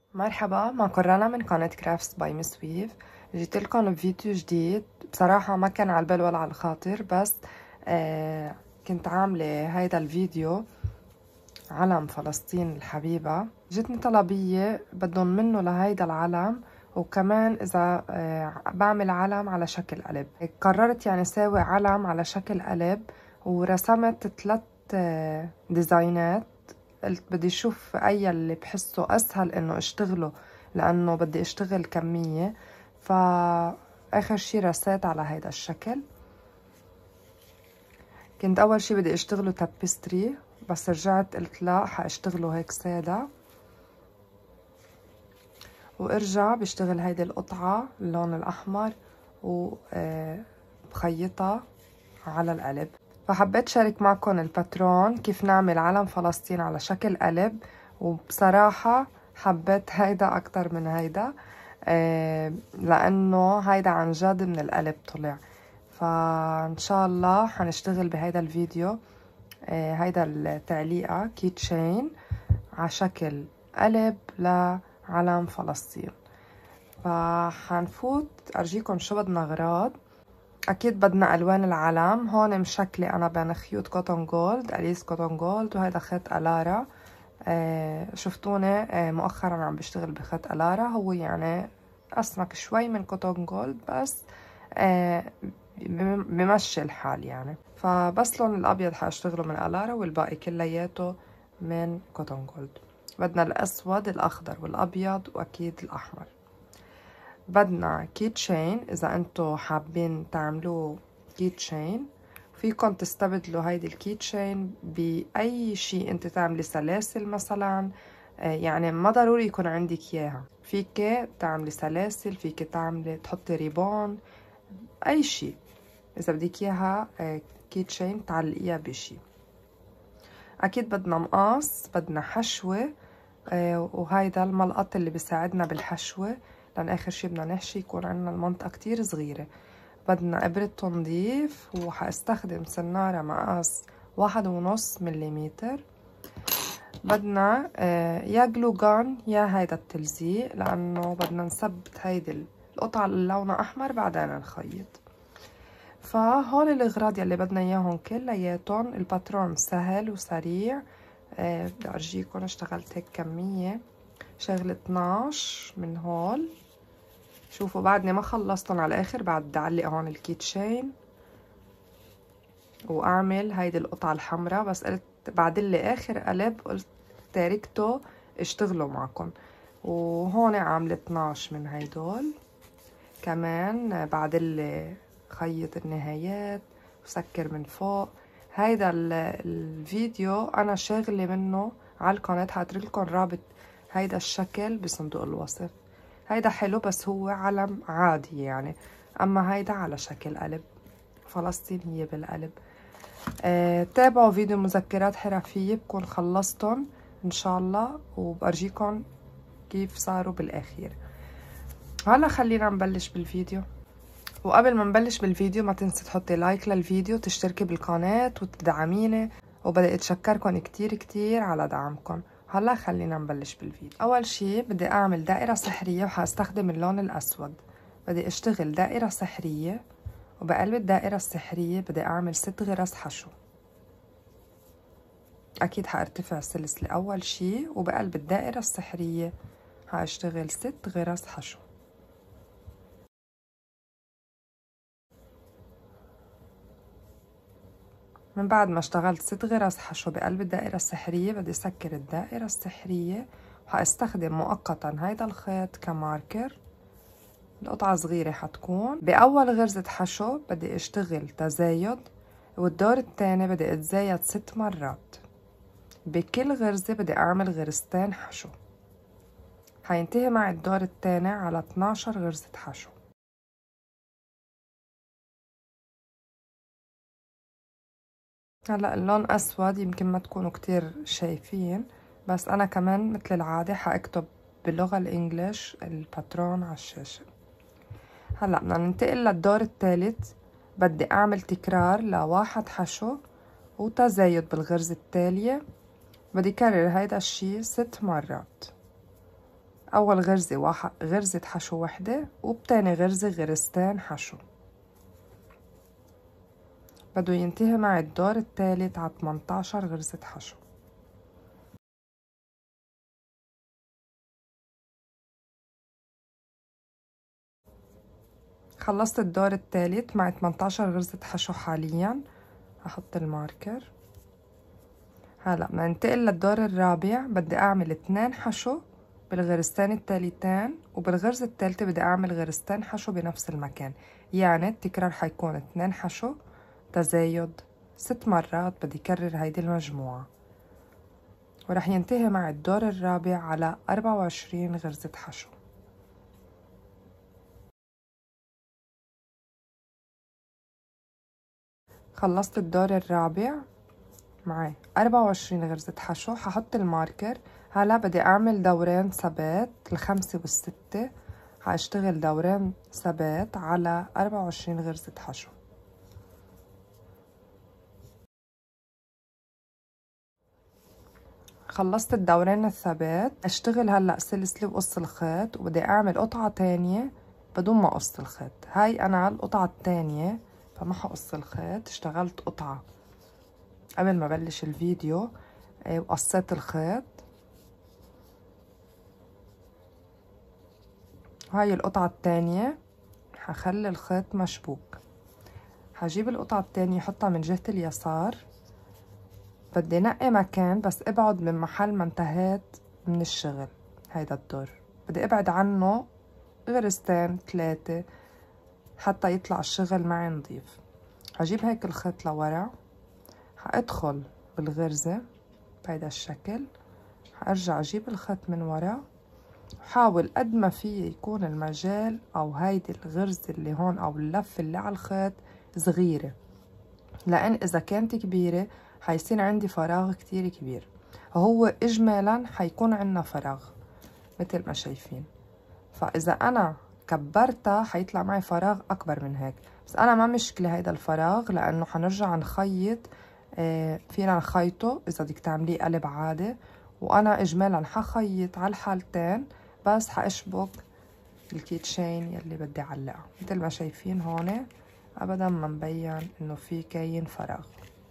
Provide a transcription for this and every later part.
مرحبا، معكم رنا من قناة كرافتس باي مس ويف. جيت لكم بفيديو جديد. بصراحة ما كان على البال ولا على الخاطر، بس كنت عاملة هيدا الفيديو علم فلسطين الحبيبة. جتني طلبية بدهم منه لهيدا العلم، وكمان إذا بعمل علم على شكل قلب. قررت يعني ساوي علم على شكل قلب، ورسمت 3 ديزاينات. قلت بدي اشوف اي اللي بحسه اسهل انه اشتغله، لانه بدي اشتغل كمية. فاخر شي رسيت على هيدا الشكل. كنت اول شي بدي اشتغله تابستري، بس رجعت قلت لا، حاشتغله هيك سادة. وارجع بشتغل هيدي القطعة اللون الاحمر وبخيطها على القلب. فحبيت شارك معكم الباترون كيف نعمل علم فلسطين على شكل قلب. وبصراحة حبيت هيدا أكتر من هيدا، لأنه هيدا عن جد من القلب طلع. فإن شاء الله حنشتغل بهيدا الفيديو هيدا التعليقة كي تشين على شكل قلب لعلم فلسطين. فحنفوت أرجيكم شو بدنا أغراض. اكيد بدنا الوان العلم. هون مشكله انا بين خيوط كوتون جولد، اليس كوتون جولد، وهيدا خيط الارا. شفتوني مؤخرا عم بشتغل بخيط الارا، هو يعني اسمك شوي من كوتون جولد، بس بمشي الحال يعني. فبس لون الابيض حاشتغله من الارا، والباقي كلياته من كوتون جولد. بدنا الاسود، الاخضر، والابيض، واكيد الاحمر. بدنا كي تشين. اذا انتو حابين تعملوه كي تشين، فيكن تستبدلوا هيدي الكي تشين باي شيء. انت تعملي سلاسل مثلا، يعني ما ضروري يكون عندك اياها. فيك تعملي سلاسل، فيك تعملي تحطي ريبون، اي شيء. اذا بدك اياها كي تشين تعلقيها بشي. اكيد بدنا مقص، بدنا حشوة، وهيدا الملقط اللي بيساعدنا بالحشوة، لأن آخر شي بدنا نحشي يكون عنا المنطقة كتير صغيرة. بدنا إبرة تنظيف، وحاستخدم سنارة مقاس 1.5 مليمتر. بدنا يا جلوغان يا هيدا التلزيق، لأنه بدنا نثبت هيدي القطعة اللي لونها أحمر بعدين نخيط. فهول الأغراض يلي بدنا إياهم كلياتهم. الباترون سهل وسريع. بدي أرجيكم اشتغلت هيك كمية، شغل 12 من هول. شوفوا بعدني ما خلصتهم على الاخر، بعد بدي اعلق هون الكي تشين واعمل هيدي القطعة الحمراء. بس قلت بعدلي اخر قلب، قلت تاركته اشتغلوا معكم. وهون عاملة 12 من هيدول. كمان بعدلي خيط النهايات وسكر من فوق. هيدا الفيديو انا شاغلة منه على القناة، هتركلكن رابط هيدا الشكل بصندوق الوصف. هيدا حلو بس هو علم عادي يعني، اما هيدا على شكل قلب فلسطين، هي بالقلب. تابعوا فيديو مذكرات حرفية بكون خلصتن ان شاء الله، وبرجيكم كيف صاروا بالاخير. هلا خلينا نبلش بالفيديو. وقبل ما نبلش بالفيديو ما تنسي تحطي لايك للفيديو، تشتركي بالقناة وتدعميني، وبدي اتشكركن كتير كتير على دعمكن. هلا خلينا نبلش بالفيديو. اول شي بدي اعمل دائرة سحرية، وحاستخدم اللون الاسود. بدي اشتغل دائرة سحرية، وبقلب الدائرة السحرية بدي اعمل 6 غرز حشو. اكيد حارتفع سلسلة اول شي، وبقلب الدائرة السحرية حاشتغل 6 غرز حشو. من بعد ما اشتغلت 6 غرز حشو بقلب الدائرة السحرية، بدي سكر الدائرة السحرية، وحاستخدم مؤقتا هيدا الخيط كماركر. القطعة صغيرة حتكون. بأول غرزة حشو بدي اشتغل تزايد، والدور التاني بدي اتزايد 6 مرات. بكل غرزة بدي اعمل غرزتين حشو. حينتهي معي الدور التاني على 12 غرزة حشو. هلا اللون اسود يمكن ما تكونوا كتير شايفين، بس انا كمان مثل العادة حاكتب باللغة الانجليش الباترون على الشاشة. هلا بدنا ننتقل للدور الثالث. بدي اعمل تكرار ل1 حشو وتزايد بالغرزة التالية. بدي كرر هيدا الشي 6 مرات. أول غرزة غرزة حشو وحدة، وبتاني غرزة غرزتين حشو. بده ينتهي مع الدور الثالث على 18 غرزة حشو. خلصت الدور الثالث مع 18 غرزة حشو حاليا. هحط الماركر. هلا بدنا ننتقل للدور الرابع. بدي اعمل 2 حشو بالغرزتين التالتين، وبالغرزة الثالثة بدي اعمل غرزتين حشو بنفس المكان، يعني التكرار حيكون 2 حشو تزايد 6 مرات. بدي كرر هيدي المجموعة، ورح ينتهي مع الدور الرابع على 24 غرزة حشو. خلصت الدور الرابع معي 24 غرزة حشو. هحط الماركر. هلا بدي اعمل دورين ثبات، الخمسة والستة. هاشتغل دورين ثبات على 24 غرزة حشو. خلصت الدورين الثبات. اشتغل هلا سلسلة وقص الخيط، وبدي اعمل قطعة تانية بدون ما اقص الخيط. هاي انا القطعة التانية، فما حقص الخيط. اشتغلت قطعة قبل ما بلش الفيديو وقصيت الخيط. هاي القطعة التانية هخلي الخيط مشبوك. هجيب القطعة التانية حطها من جهة اليسار. بدي نقي مكان بس ابعد من محل ما انتهيت من الشغل. هيدا الدور بدي ابعد عنه غرزتين 3 حتى يطلع الشغل معي نظيف. هجيب هيك الخيط لورا، هادخل بالغرزة بهيدا الشكل. هارجع اجيب الخيط من ورا، حاول قد ما فيه يكون المجال او هيدي الغرزة اللي هون او اللفة اللي على الخيط صغيرة، لان اذا كانت كبيرة حيصير عندي فراغ كتير كبير. هو اجمالا حيكون عنا فراغ مثل ما شايفين، فاذا انا كبرتها حيطلع معي فراغ اكبر من هيك. بس انا ما مشكلة هيدا الفراغ، لانه حنرجع نخيط. فينا نخيطه اذا بدك تعمليه قلب عادي، وانا اجمالا حخيط على الحالتين، بس حاشبك الكيتشين يلي بدي اعلقها مثل ما شايفين هون. ابدا ما مبين انه في كاين فراغ.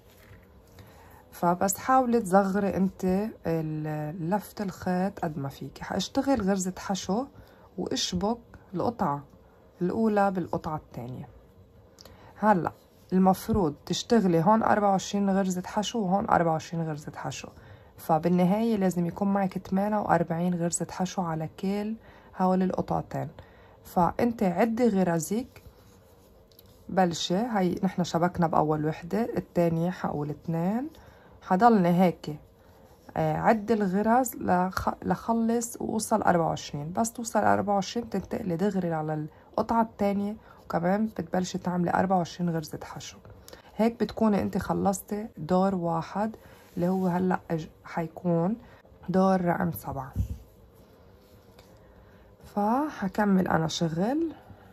فبس حاولي تصغري انت لفة الخيط قد ما فيكي. حاشتغل غرزة حشو واشبك القطعة الاولى بالقطعة الثانية. هلا المفروض تشتغلي هون 24 غرزة حشو وهون 24 غرزة حشو، فبالنهاية لازم يكون معك 48 غرزة حشو على كل هول القطعتين. فانت عدي غرزك. بلشي هي نحن شبكنا باول وحدة، الثانية حقول 2. حضلني هيك عد الغرز لخلص ووصل 24. بس توصل 24 تنتقلي دغري على القطعة الثانية، وكمان بتبلشي تعملي 24 غرزة حشو. هيك بتكوني انت خلصتي دور واحد اللي هو هلا حيكون دور رقم 7. فحكمل انا شغل.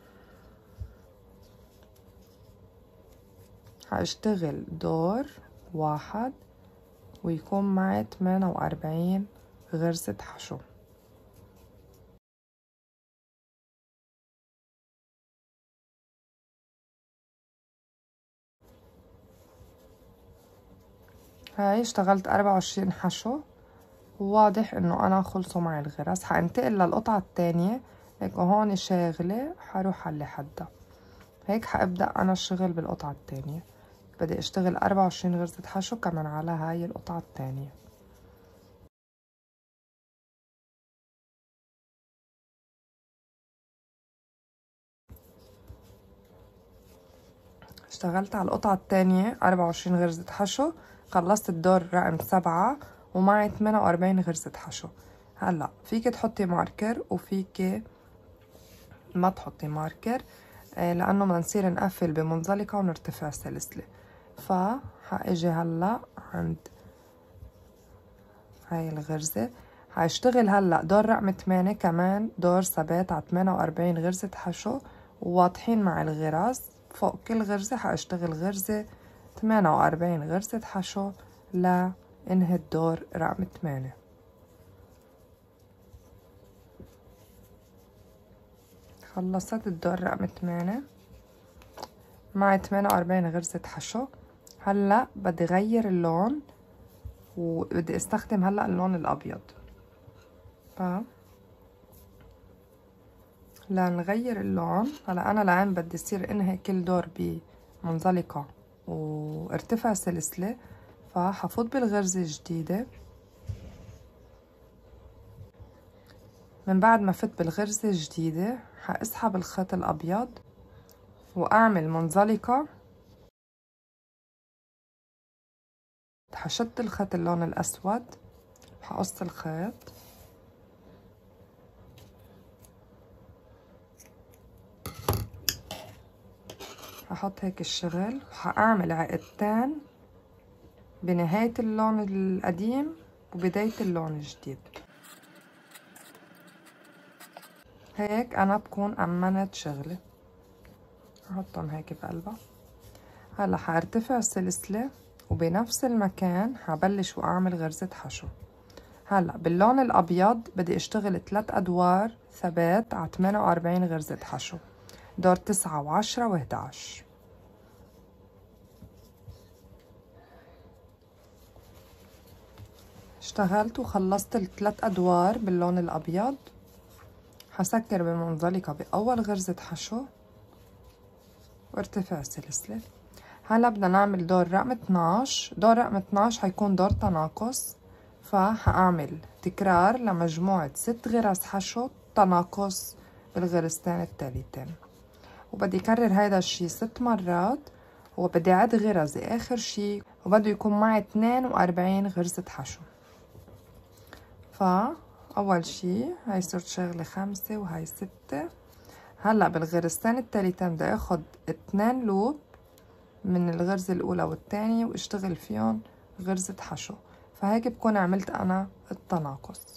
هاشتغل دور واحد ويكون معي 48 غرزة حشو. هاي اشتغلت 24 حشو، وواضح انه انا خلصوا معي الغرز. حانتقل للقطعة الثانية. هيك هون شاغلة حروح على حدها. هيك حابدأ انا الشغل بالقطعة الثانية. بدي اشتغل 24 غرزة حشو كمان على هاي القطعة الثانية. اشتغلت على القطعة الثانية 24 غرزة حشو. خلصت الدور رقم 7 ومعي 48 غرزة حشو. هلا فيك تحطي ماركر وفيك ما تحطي ماركر، لانه بدنا نصير نقفل بمنزلقة ونرتفع سلسلة. فحاجي هلا عند هاي الغرزة. هشتغل هلا دور رقم 8 كمان دور ثبات على 48 غرزة حشو، وواضحين مع الغرز. فوق كل غرزة هشتغل غرزة 48 غرزة حشو لانهي الدور رقم 8. خلصت الدور رقم 8 معي 48 غرزة حشو. هلا بدي غير اللون وبدي استخدم هلا اللون الابيض. لنغير اللون هلا انا لعين بدي يصير انهي كل دور بمنزلقة وارتفع سلسلة، فحفوت بالغرزة الجديدة. من بعد ما فت بالغرزة الجديدة حاسحب الخيط الابيض واعمل منزلقة، حشد الخيط اللون الاسود، حقص الخيط، ححط هيك الشغل، وحاعمل عقدتين بنهاية اللون القديم وبداية اللون الجديد. هيك انا بكون امنت شغلي. احطهم هيك بقلبها. هلا حارتفع سلسلة وبنفس المكان حبلش واعمل غرزة حشو. هلا باللون الابيض بدي اشتغل 3 ادوار ثبات على 48 غرزة حشو، دور 9 و10 و11. اشتغلت وخلصت ال3 ادوار باللون الابيض. حسكر بمنزلقة باول غرزة حشو وارتفع سلسلة. هلا بدنا نعمل دور رقم 12. دور رقم 12 حيكون دور تناقص، فحاعمل تكرار لمجموعة 6 غرز حشو تناقص بالغرزتين التاليتين، وبدي كرر هيدا الشي 6 مرات، وبدي اعد غرزي اخر شي، وبده يكون معي 42 غرزة حشو. فأول شي هاي صرت شغلة 5 وهاي 6. هلا بالغرزتين التاليتين بدي اخد 2 لوب من الغرزة الأولى والتانية واشتغل فيهم غرزة حشو، فهيك بكون عملت أنا التناقص.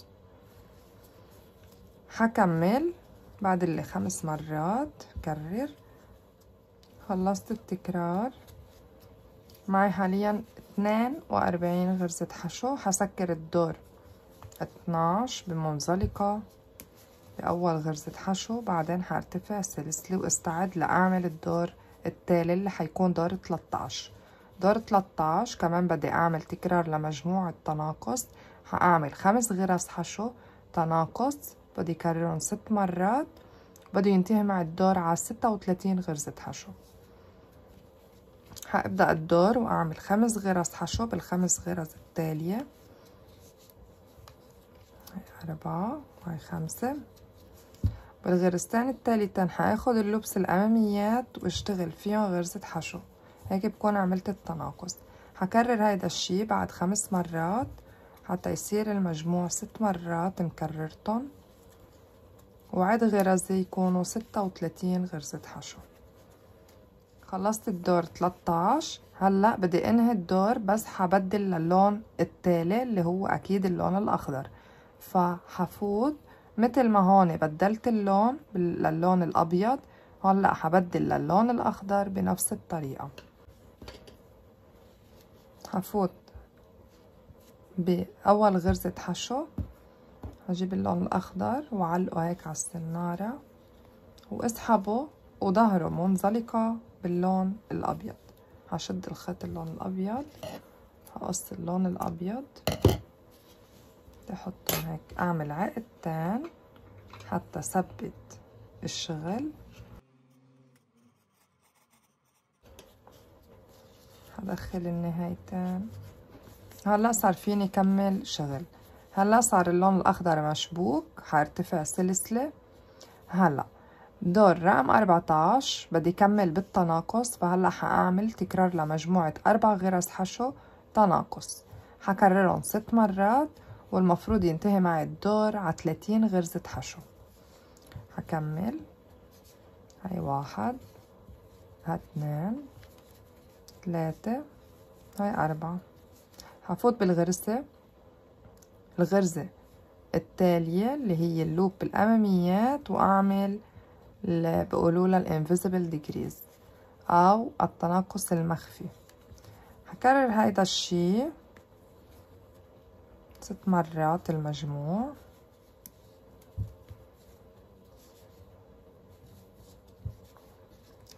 حكمل بعد اللي 5 مرات كرر. خلصت التكرار، معي حاليا 42 غرزة حشو. حسكر الدور 12 بمنزلقة بأول غرزة حشو، بعدين حارتفع سلسلة واستعد لأعمل الدور التالي اللي حيكون دور 13. دور 13 كمان بدي أعمل تكرار لمجموعة تناقص. حأعمل 5 غرز حشو تناقص، بدي كررهم 6 مرات، بده ينتهي مع الدور على 36 غرزة حشو. حأبدأ الدور وأعمل 5 غرز حشو بالخمس غرز التالية. هاي 4 وهاي 5. بالغرزتين التاليتين حاخد اللبس الأماميات واشتغل فيهم غرزة حشو. هيك بكون عملت التناقص. حكرر هيدا الشي بعد 5 مرات حتى يصير المجموع 6 مرات مكررتن، وعد غرزي يكونوا 36 غرزة حشو. خلصت الدور 13. هلأ بدي انهي الدور، بس حبدل للون التالي اللي هو أكيد اللون الأخضر. فحفوت مثل ما هون بدلت اللون للون الأبيض، هلأ حبدل للون الأخضر بنفس الطريقة. حفوت بأول غرزة حشو، هجيب اللون الأخضر وعلقه هيك على السنارة واسحبه وظهره منزلقة باللون الأبيض. هشد الخيط اللون الأبيض، هقص اللون الأبيض، بدي احطهم هيك، اعمل عقدتين حتى ثبت الشغل. هدخل النهايتين. هلا صار فيني كمل شغل. هلا صار اللون الأخضر مشبوك، حارتفع سلسلة. هلا دور رقم 14 بدي كمل بالتناقص، فهلا حاعمل تكرار لمجموعة 4 غرز حشو تناقص. حكررهم 6 مرات، والمفروض ينتهي معي الدور على 30 غرزة حشو. حكمل. هاي 1، هاي 2، 3، هاي 4. حفوت بالغرزة التالية اللي هي اللوب الأماميات، وأعمل اللي بقولولها الانفيزبل ديجريز أو التناقص المخفي. حكرر هيدا الشي 6 مرات المجموع.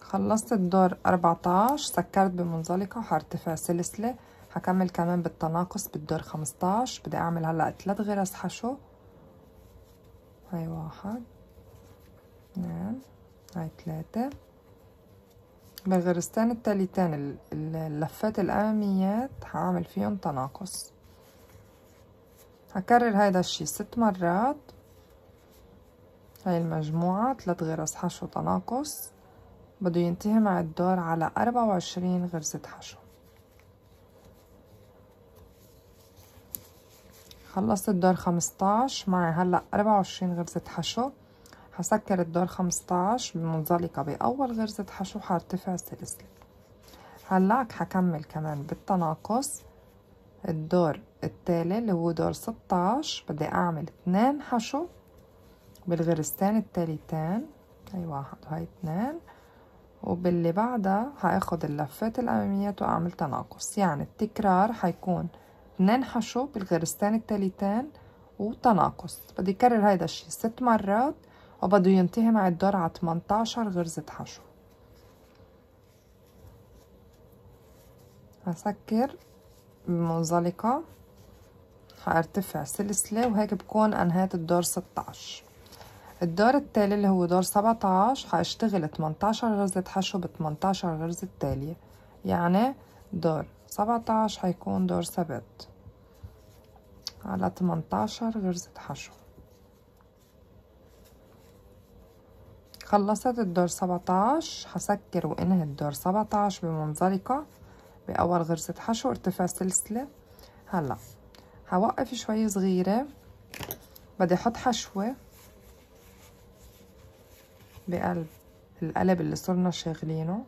خلصت الدور 14، سكرت بمنزلقة وحارتفع سلسلة. هكمل كمان بالتناقص بالدور 15. بدي اعمل هلأ 3 غرز حشو. هاي 1 2 هاي 3. بالغرزتين التاليتين اللفات الاماميات هعمل فيهم تناقص. هكرر هيدا الشي 6 مرات. هاي المجموعة 3 غرز حشو تناقص. بده ينتهي مع الدور على 24 غرزة حشو. خلصت الدور 15، معي هلأ 24 غرزة حشو. هسكر الدور 15 بمنزلقة بأول غرزة حشو، حارتفع سلسلة. هلأ حكمل كمان بالتناقص الدور التالي اللي هو دور 16. بدي أعمل 2 حشو بالغرزتين التاليتين، هاي 1 وهاي 2. وباللي بعدها هاخد اللفات الأماميات وأعمل تناقص. يعني التكرار حيكون 2 حشو بالغرزتين التاليتين وتناقص. بدي كرر هيدا الشي 6 مرات، وبده ينتهي مع الدور على 18 غرزة حشو. هسكر بمنزلقة، هارتفع سلسلة، وهيك بكون أنهيت الدور 16. الدور التالي اللي هو دور 17 هاشتغل 18 غرزة حشو ب 18 غرزة تالية. يعني دور 17 هيكون دور ثبت على 18 غرزة حشو. خلصت الدور 17، هسكر وانهي الدور 17 بمنزلقة بأول غرزة حشو، ارتفع سلسلة. هلا هوقف شوي صغيرة، بدي احط حشوة بقلب القلب اللي صرنا شاغلينه.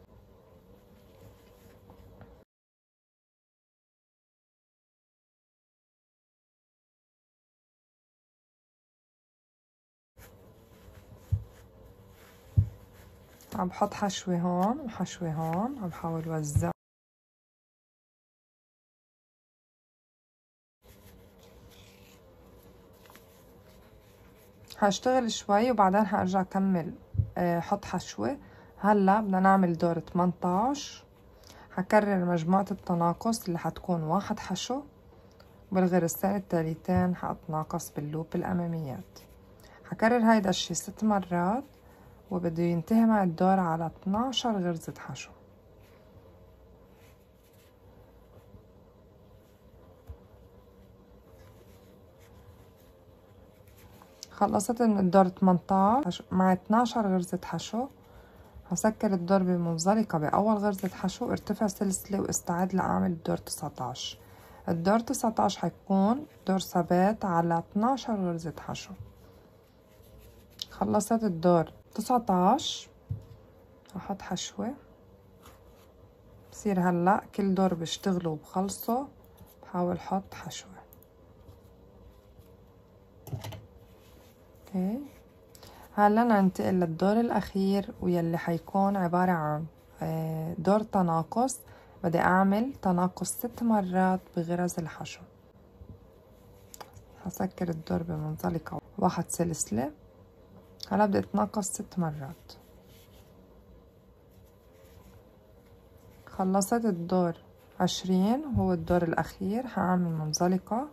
عم بحط حشوة هون وحشوة هون، عم بحاول وزع. هشتغل شوي وبعدين هرجع كمل حط حشوة. هلا بدنا نعمل دور 18. هكرر مجموعة التناقص اللي حتكون 1 حشو بالغرزتين التاليتين، حأتناقص باللوب الأماميات. هكرر هيدا الشي 6 مرات، وبده ينتهي مع الدور على 12 غرزة حشو. خلصت من الدور 18 مع 12 غرزة حشو. هسكر الدور بمنزلقة بأول غرزة حشو، ارتفع سلسلة، واستعد لأعمل الدور 19. الدور 19 حيكون دور ثبات على 12 غرزة حشو. خلصت الدور 19، هحط حشوة. بصير هلأ كل دور بشتغله وبخلصه بحاول حط حشوة. اوكي، هلا ننتقل للدور الأخير، ويلي حيكون عبارة عن دور تناقص. بدي أعمل تناقص 6 مرات بغرز الحشو. هسكر الدور بمنزلقة 1 سلسلة. هلا بدي أتناقص 6 مرات. خلصت الدور 20 هو الدور الأخير. هعمل منزلقة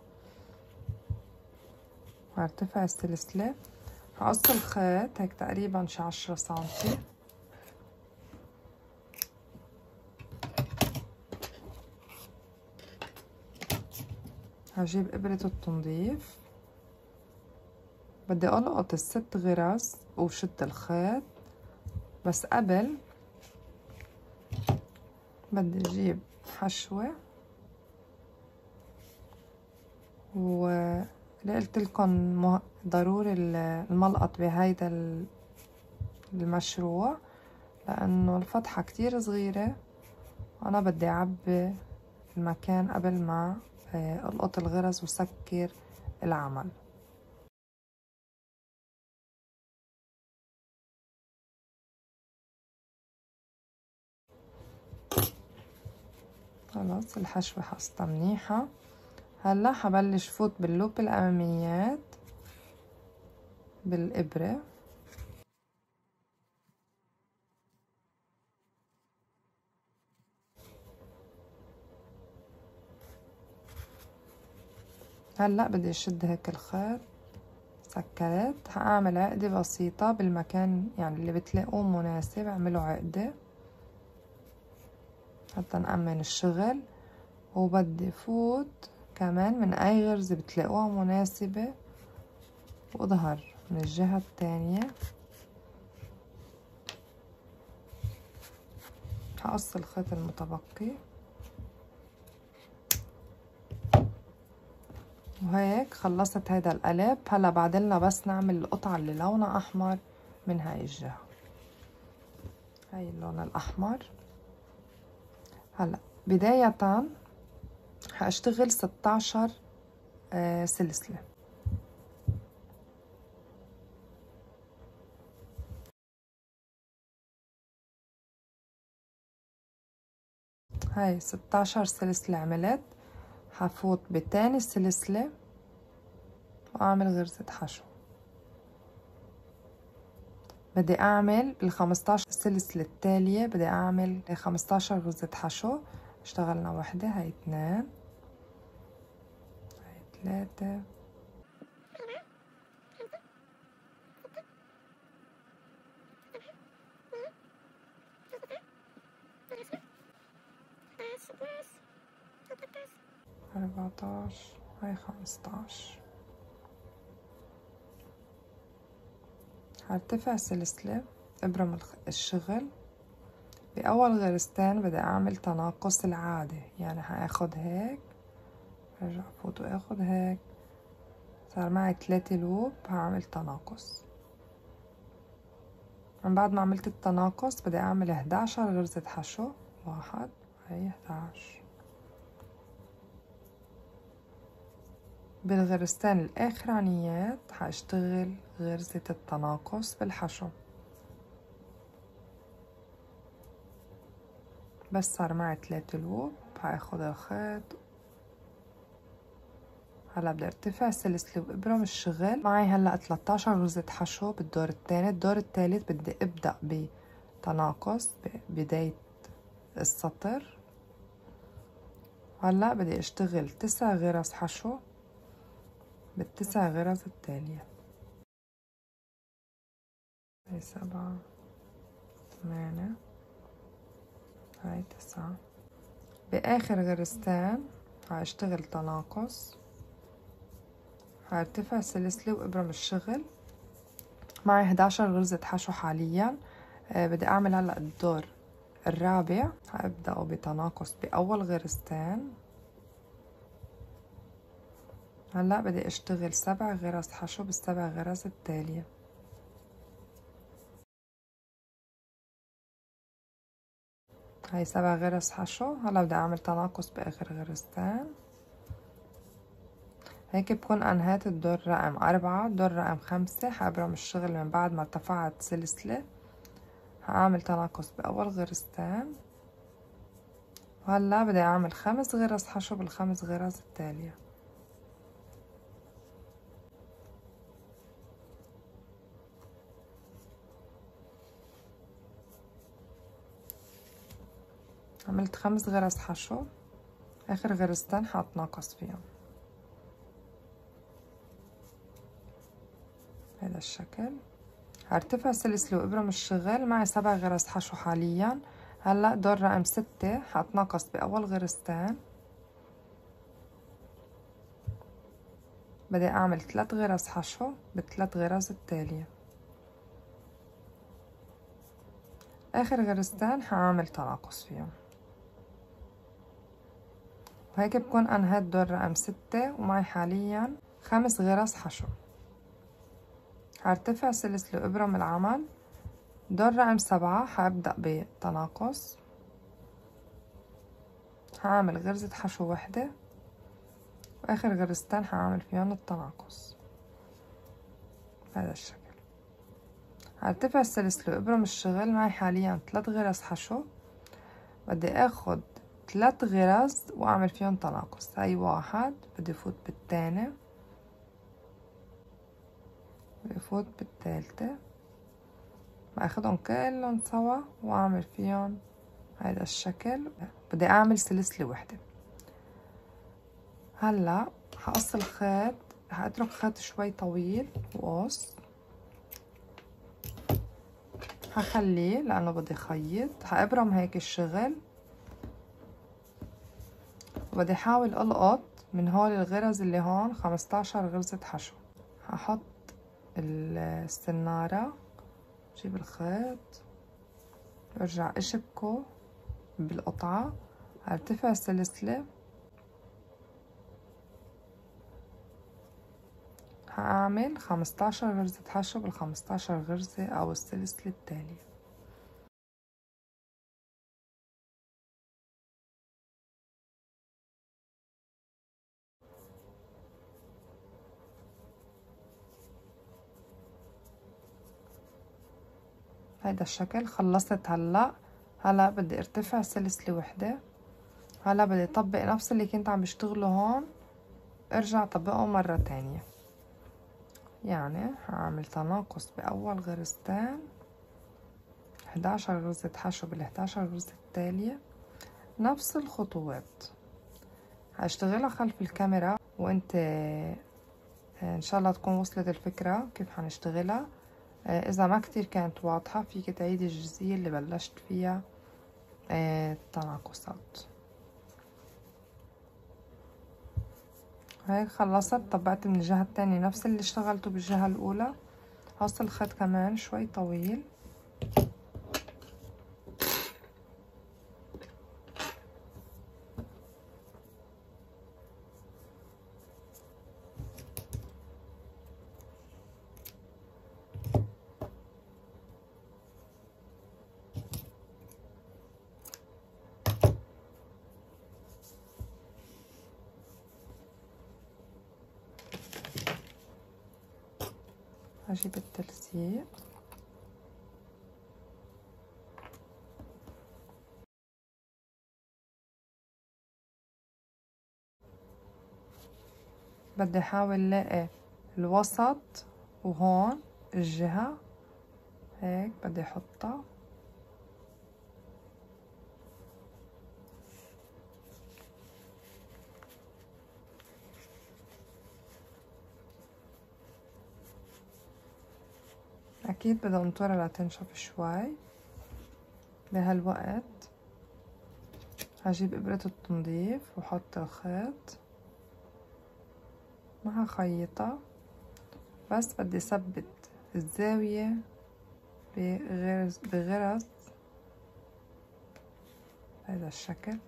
وهرتفع السلسلة. هقص الخيط هيك تقريبا شي 10 سنتي. هجيب إبرة التنظيف. بدي ألقط ال6 غرز وشد الخيط، بس قبل بدي أجيب حشوة. وقلتلكن ضروري الملقط بهيدا المشروع، لأنه الفتحة كتير صغيرة. أنا بدي أعبي المكان قبل ما ألقط الغرز وسكر العمل. خلاص الحشوة حاسة منيحة. هلا حبلش فوت باللوب الأماميات بالإبرة. هلا بدي اشد هيك الخيط، سكرت. هعمل عقدة بسيطة بالمكان يعني اللي بتلاقوه مناسب، اعملوا عقدة حتى نأمن الشغل. وبدي فوت كمان من اي غرزة بتلاقوها مناسبة واظهر من الجهة التانية. هقص الخيط المتبقي وهيك خلصت هيدا القلب. هلا بعدلنا بس نعمل القطعة اللي لونها احمر من هاي الجهة. هاي اللون الاحمر. هلا بداية هاشتغل 16 سلسلة. هاي 16 سلسلة عملت. هفوت بتاني سلسلة واعمل غرزة حشو. بدي اعمل بال15 سلسلة التالية بدي اعمل 15 غرزة حشو. اشتغلنا وحدة، هاي 2، هاي 3، أربعتاش، هاي 15. هرتفع سلسلة ابرم الشغل. بأول غرزتين بدي أعمل تناقص العادي، يعني هاخد هيك ارجع فوت واخد هيك، صار معي 3 لوب. هعمل تناقص. من بعد ما عملت التناقص بدي أعمل 11 غرزة حشو. 1، هاي 11. بالغرزتين الأخرانيات هشتغل غرزة التناقص بالحشو. بس صار معي 3 لوب. هاخد الخيط. هلا بدي ارتفع سلسلة وابرم الشغل. معي هلا 13 غرزة حشو بالدور الثاني. الدور الثالث بدي ابدأ بتناقص ببداية السطر. هلا بدي اشتغل 9 غرز حشو بال9 غرز التالية. هاي 7، 8، هاي 9. بآخر غرزتين هشتغل تناقص. هرتفع سلسلة وابرم الشغل. معي 11 غرزة حشو حاليا. بدي اعمل هلا الدور الرابع. هبدأ بتناقص بأول غرزتين. هلا بدي اشتغل 7 غرز حشو بال7 غرز التالية. هاي 7 غرز حشو. هلا بدي اعمل تناقص باخر غرزتين. هيك بكون انهيت الدور رقم 4. دور رقم 5 هبرم الشغل من بعد ما ارتفعت سلسلة. هعمل تناقص باول غرزتين. وهلا بدي اعمل 5 غرز حشو بال5 غرز التالية. عملت 5 غرز حشو. اخر غرزتين هتناقص فيهم. هذا الشكل. هرتفع سلسلة وابرم الشغل. معي 7 غرز حشو حاليا. هلا دور رقم 6 هتناقص باول غرزتين. بدي اعمل 3 غرز حشو ب3 غرز التالية. اخر غرزتين هعمل تناقص فيهم. وهيك بكون انهيت دور رقم 6 ومعي حاليا 5 غرز حشو. هرتفع سلسلة وابرم العمل. دور رقم 7 هبدأ بتناقص. هعمل غرزة حشو وحدة واخر غرزتين هعمل فيهم التناقص بهذا الشكل. هرتفع السلسلة وابرم الشغل. معي حاليا 3 غرز حشو. بدي اخد 3 غرز واعمل فيهم تناقص. هاي 1. بدي فوت بالثاني، بدي فوت بالثالثة، باخدهم كلهم سوا واعمل فيهم هيدا الشكل. بدي اعمل سلسلة وحدة. هلا هقص الخيط، هاترك خيط شوي طويل وقص، هخليه لانه بدي خيط. هابرم هيك الشغل، وبدي احاول القط من هول الغرز اللي هون 15 غرزة حشو. هحط السنارة، جيب الخيط، برجع اشبكه بالقطعة، هرتفع السلسلة، هعمل 15 غرزة حشو بال15 غرزة او السلسلة التالية. هيدا الشكل خلصت. هلا بدي ارتفع سلسلة وحدة. هلا بدي اطبق نفس اللي كنت عم بشتغله هون، ارجع طبقه مرة تانية. يعني هعمل تناقص باول غرزتين، 11 غرزة حشو بال11 غرزة التالية، نفس الخطوات. هشتغلها خلف الكاميرا وانت ان شاء الله تكون وصلت الفكرة كيف هنشتغلها. اذا ما كتير كانت واضحة فيك تعيدي الجزئية اللي بلشت فيها التناقصات. هيك خلصت. طبقت من الجهة التانية نفس اللي اشتغلته بالجهة الأولى. هقص الخيط كمان شوي طويل، هجيب التلزيق، بدي احاول لاقي الوسط وهون الجهة هيك بدي احطها. اكيد بدي انطرها لتنشف شوي. بهالوقت هجيب ابرة التنظيف وحط الخيط، ما هخيطها، بس بدي ثبت الزاوية بغرز بهذا الشكل.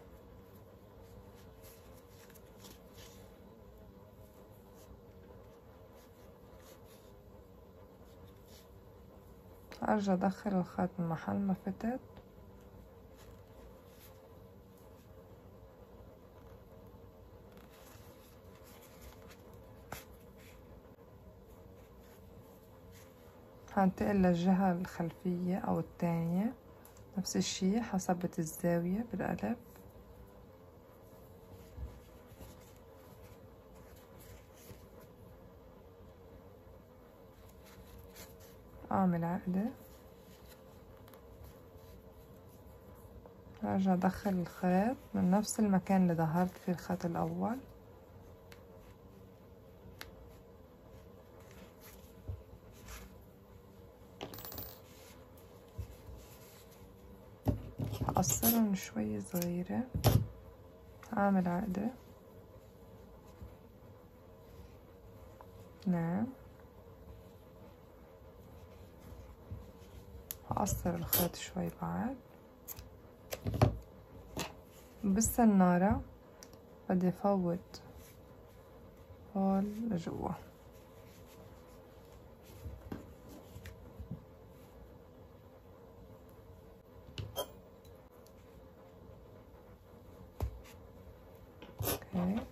ارجع ادخل الخيط من محل ما فتت، هنتقل للجهة الخلفية او التانية، نفس الشي حثبت الزاوية بالقلب. اعمل عقدة، ارجع ادخل الخيط من نفس المكان اللي ظهرت فيه الخيط الاول، هقصرهم شوي صغيرة، هعمل عقدة، نعم، هقصر الخيط شوي بعد. بالسنارة بدي افوت هول لجوا. اوكي،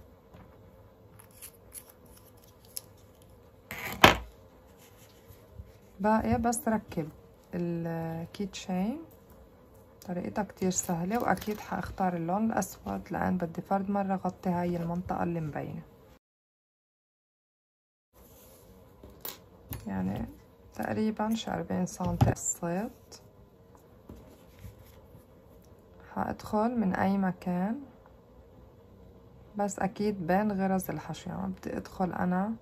باقي بس ركب الكيتشين. طريقتها كتير سهلة، واكيد حاختار اللون الاسود لان بدي فرد مرة غطي هاي المنطقة اللي مبينة. يعني تقريبا 40 سنتي قصيت. هادخل من اي مكان بس اكيد بين غرز الحشو، يعني بدي ادخل انا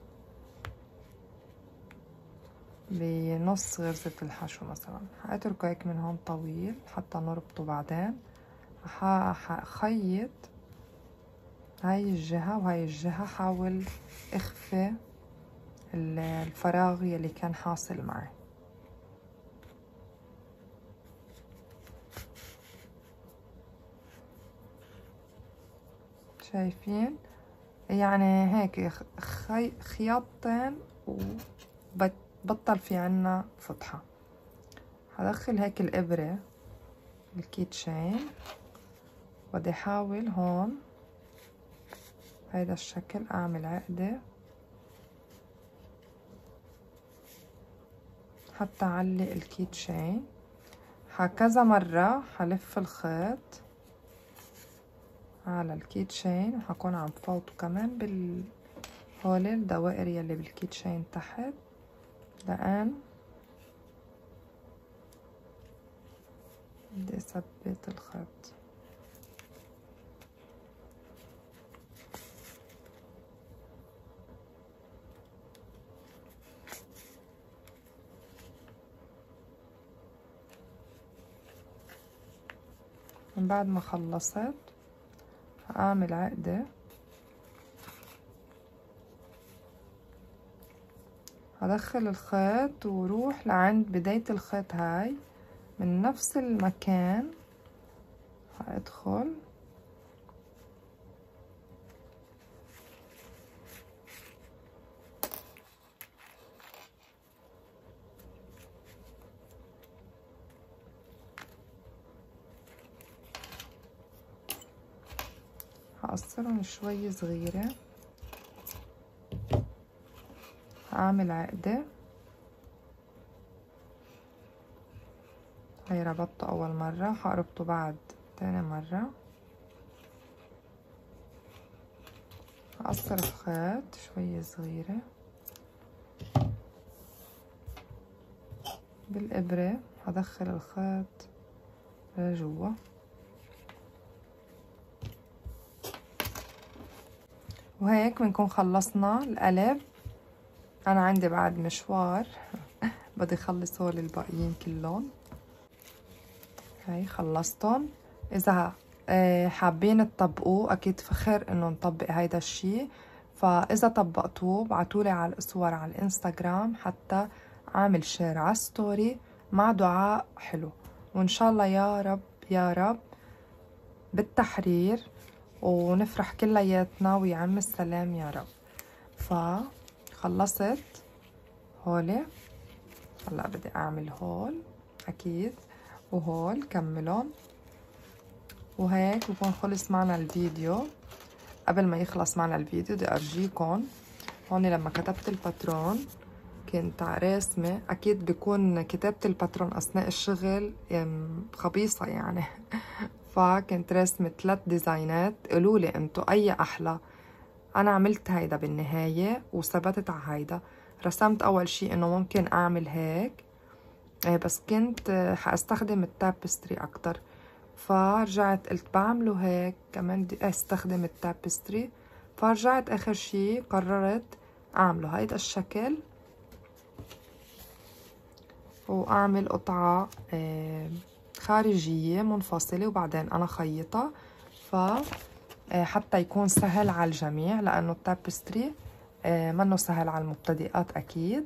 بنص غرزة الحشو مثلا، حاتركه هيك من هون طويل حتى نربطه بعدين. حخيط هاي الجهة وهاي الجهة، حاول اخفي الفراغ يلي كان حاصل معي. شايفين؟ يعني هيك خياطتين وبطل في عنا فتحة. هدخل هيك الإبرة الكيتشين، بدي احاول هون بهيدا الشكل اعمل عقدة حتى اعلق الكيتشين. كذا مرة حلف الخيط على الكيتشين، وحكون عم فوته كمان هول الدوائر يلي بالكيتشين تحت، لأن بدي اثبت الخيط. من بعد ما خلصت هعمل عقدة، هدخل الخيط وروح لعند بداية الخيط هاي، من نفس المكان هادخل هقصرهم شوي صغيرة، هعمل عقدة. هاي ربطته أول مرة، هقربطه بعد تاني مرة. هقصر الخيط شوي صغيرة بالإبرة، هدخل الخيط لجوا. وهيك بنكون خلصنا القلب. أنا عندي بعد مشوار بدي خلص هول الباقيين كلهم. هاي خلصتهم. إذا حابين تطبقوه، أكيد فخر إنه نطبق هيدا الشي، فإذا طبقتوه بعتولي على الصور على الإنستغرام حتى أعمل شير على ستوري مع دعاء حلو. وإن شاء الله يا رب يا رب بالتحرير، ونفرح كلياتنا ويعم السلام يا رب. فخلصت هولي، هلا بدي أعمل هول أكيد، وهول كملهم. وهيك بكون خلص معنا الفيديو. قبل ما يخلص معنا الفيديو بدي أرجيكم هون لما كتبت الباترون كنت راسمة، أكيد بكون كتابة الباترون أثناء الشغل خبيصة يعني فكنت راسمة 3 ديزاينات، قولولي انتو أي أحلى. أنا عملت هيدا بالنهاية وثبتت على هيدا. رسمت أول شي إنه ممكن أعمل هيك، بس كنت حاستخدم التابستري أكتر، فرجعت قلت بعمله هيك كمان بدي استخدم التابستري. فرجعت آخر شي قررت أعمله هيدا الشكل، وأعمل قطعة خارجية منفصلة وبعدين أنا خيطها، حتى يكون سهل على الجميع، لأنه التابستري منه سهل على المبتدئات أكيد.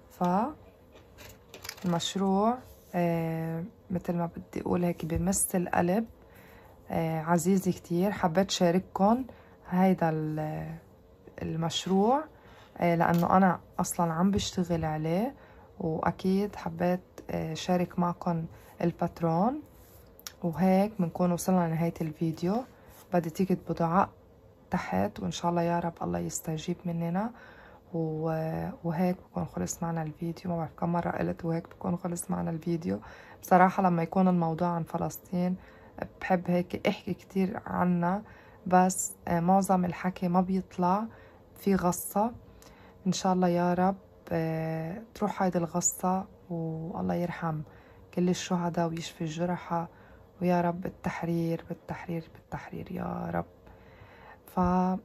فالمشروع مثل ما بدي أقول هيك بمس القلب، عزيز كتير. حبيت شارككم هيدا المشروع لأنه أنا أصلا عم بشتغل عليه، وأكيد حبيت شارك معكم الباترون. وهيك بنكون وصلنا لنهاية الفيديو. بدي تكتبوا دعاء تحت، وإن شاء الله يا رب الله يستجيب مننا. وهيك بكون خلص معنا الفيديو. ما بعرف كم مرة قلت وهيك بكون خلص معنا الفيديو. بصراحة لما يكون الموضوع عن فلسطين بحب هيك احكي كتير عنها، بس معظم الحكي ما بيطلع في غصة. إن شاء الله يا رب تروح هيدي الغصة، والله يرحم كل الشهداء ويشفي الجرحى، ويا رب التحرير بالتحرير بالتحرير يا رب. ف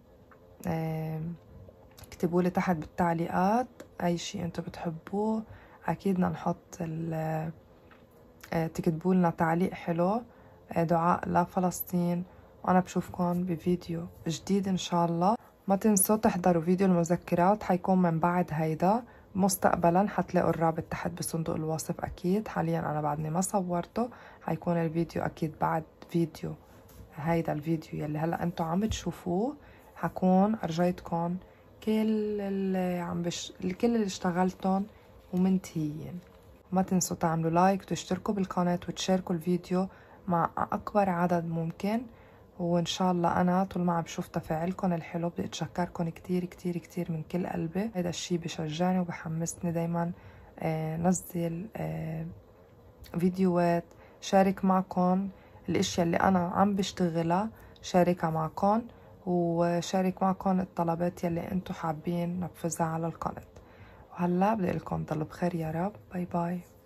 اكتبوا لي تحت بالتعليقات اي شيء انتم بتحبوه. اكيد بدنا نحط تكتبوا لنا تعليق حلو، دعاء لفلسطين. وانا بشوفكم بفيديو جديد ان شاء الله. ما تنسوا تحضروا فيديو المذكرات، حيكون من بعد هيدا مستقبلا، حتلاقوا الرابط تحت بصندوق الوصف. اكيد حاليا انا بعدني ما صورته، حيكون الفيديو اكيد بعد فيديو هيدا الفيديو يلي هلا انتو عم بتشوفوه. حكون ارجيتكم كل اللي اشتغلتن ومنتهيين. ما تنسوا تعملوا لايك وتشتركوا بالقناة وتشاركوا الفيديو مع اكبر عدد ممكن. وان شاء الله انا طول ما عم بشوف تفاعلكم الحلو بدي اتشكركم كتير كتير كتير من كل قلبي. هذا الشي بشجعني وبحمسني دايما نزل فيديوهات، شارك معكم الاشياء اللي انا عم بشتغلها، شاركها معكم، وشارك معكم الطلبات يلي انتو حابين ننفذها على القناة. وهلا بدي لكم ضلوا بخير يا رب. باي باي.